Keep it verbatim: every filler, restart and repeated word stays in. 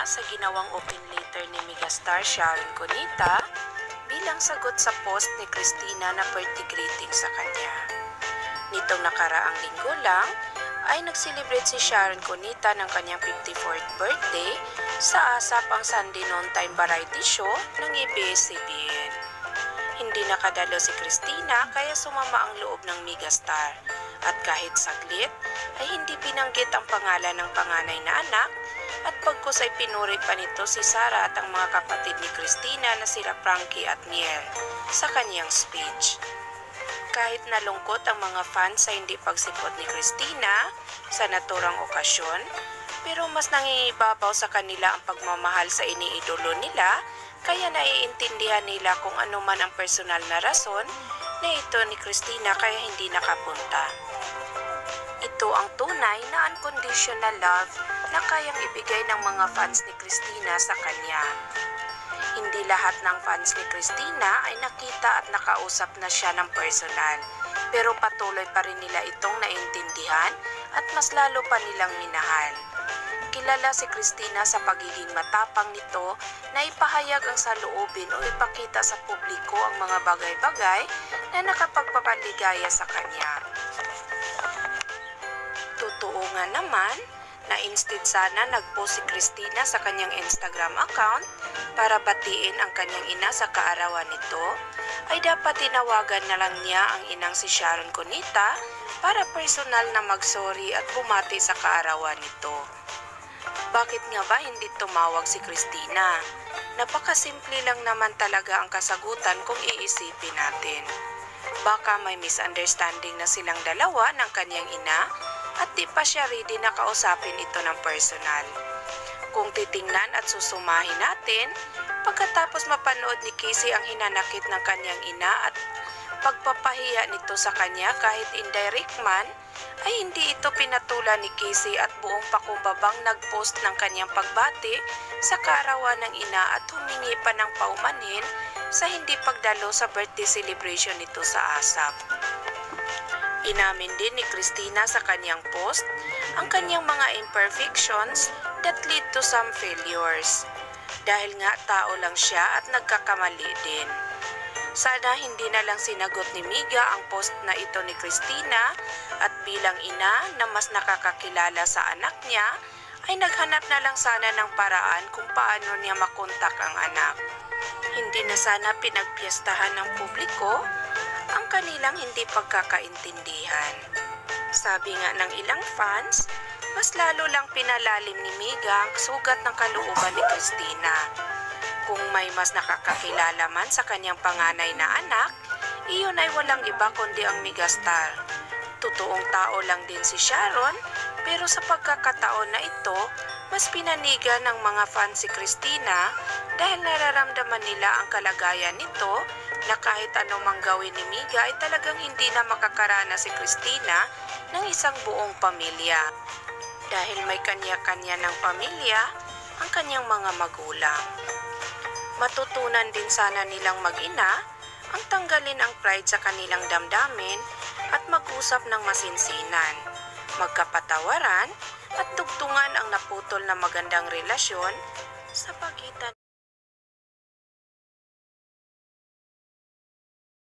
sa ginawang open letter ni megastar Sharon Cuneta bilang sagot sa post ni Christina na birthday greeting sa kanya. Nitong nakaraang linggo lang ay nag-celebrate si Sharon Cuneta ng kanyang fifty-fourth birthday sa ASAP ang Sunday noontime variety show ng A B S C B N. Hindi nakadalo si Christina kaya sumama ang loob ng megastar at kahit saglit ay hindi binanggit ang pangalan ng panganay na anak at pagkus ay pinuri pa nito si Sarah at ang mga kapatid ni Christina na sila Frankie at Niel sa kanyang speech. Kahit nalungkot ang mga fans sa hindi pagsipot ni Christina sa naturang okasyon, pero mas nangingibabaw sa kanila ang pagmamahal sa iniidolo nila kaya naiintindihan nila kung ano man ang personal na rason na ito ni Christina kaya hindi nakapunta. Ito ang tunay na unconditional love na kayang ibigay ng mga fans ni Christina sa kanya. Hindi lahat ng fans ni Christina ay nakita at nakausap na siya ng personal, pero patuloy pa rin nila itong naintindihan at mas lalo pa nilang minahal. Kilala si Christina sa pagiging matapang nito na ipahayag ang saloobin o ipakita sa publiko ang mga bagay-bagay na nakapagpapaligaya sa kanya. Totoo nga naman na instead sana nag-post si Christina sa kanyang Instagram account para batiin ang kanyang ina sa kaarawan nito, ay dapat tinawagan na lang niya ang inang si Sharon Cuneta para personal na mag-sorry at bumati sa kaarawan nito. Bakit nga ba hindi tumawag si Christina? Napakasimple lang naman talaga ang kasagutan kung iisipin natin. Baka may misunderstanding na silang dalawa ng kanyang ina at di pa siya ready na kausapin ito ng personal. Kung titingnan at susumahin natin, pagkatapos mapanood ni Casey ang hinanakit ng kanyang ina at pagpapahiya nito sa kanya kahit indirect man, ay hindi ito pinatulan ni Casey at buong pakumbabang nag-post ng kanyang pagbati sa kaarawan ng ina at humingi pa ng paumanhin sa hindi pagdalo sa birthday celebration nito sa ASAP. Inamin din ni Christina sa kanyang post ang kanyang mga imperfections that lead to some failures. Dahil nga tao lang siya at nagkakamali din. Sana hindi na lang sinagot ni Miga ang post na ito ni Christina at bilang ina na mas nakakakilala sa anak niya ay naghanap na lang sana ng paraan kung paano niya makontak ang anak. Hindi na sana pinagpiestahan ng publiko ang kanilang hindi pagkakaintindihan. Sabi nga ng ilang fans, mas lalo lang pinalalim ni Miga ang sugat ng kalooban ni Christina. Kung may mas nakakakilala man sa kanyang panganay na anak, iyon ay walang iba kundi ang megastar. Totoong tao lang din si Sharon, pero sa pagkakataon na ito, mas pinaniga ng mga fans si Christina dahil nararamdaman nila ang kalagayan nito na kahit anumang gawin ni Miga ay talagang hindi na makakarana si Christina ng isang buong pamilya. Dahil may kanya-kanya ng pamilya ang kanyang mga magulang. Matutunan din sana nilang mag-ina ang tanggalin ang pride sa kanilang damdamin at mag-usap ng masinsinan, magkapatawaran at tugtungan ang naputol na magandang relasyon